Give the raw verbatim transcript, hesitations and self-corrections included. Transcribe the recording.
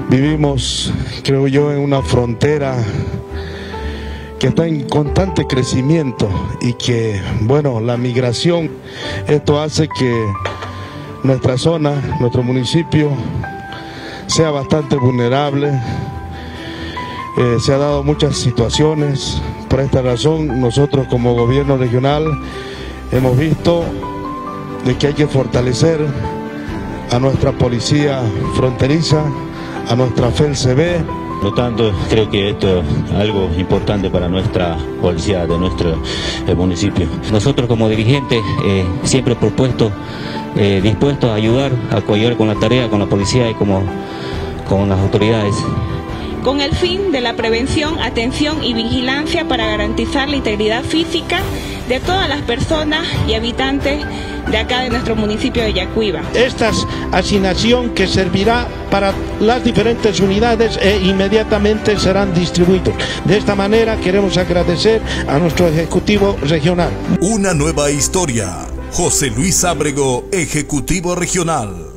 Vivimos, creo yo, en una frontera que está en constante crecimiento y que, bueno, la migración, esto hace que nuestra zona, nuestro municipio, sea bastante vulnerable. Eh, se ha dado muchas situaciones. Por esta razón, nosotros como gobierno regional hemos visto de que hay que fortalecer a nuestra policía fronteriza, a nuestra F E L C B. Por lo tanto, creo que esto es algo importante para nuestra policía de nuestro eh, municipio. Nosotros como dirigentes eh, siempre propuesto, eh, dispuestos a ayudar, a colaborar con la tarea, con la policía y como, con las autoridades. Con el fin de la prevención, atención y vigilancia para garantizar la integridad física de todas las personas y habitantes de acá de nuestro municipio de Yacuiba. Esta asignación que servirá para las diferentes unidades e inmediatamente serán distribuidos. De esta manera queremos agradecer a nuestro Ejecutivo Regional. Una nueva historia. José Luis Ábrego, Ejecutivo Regional.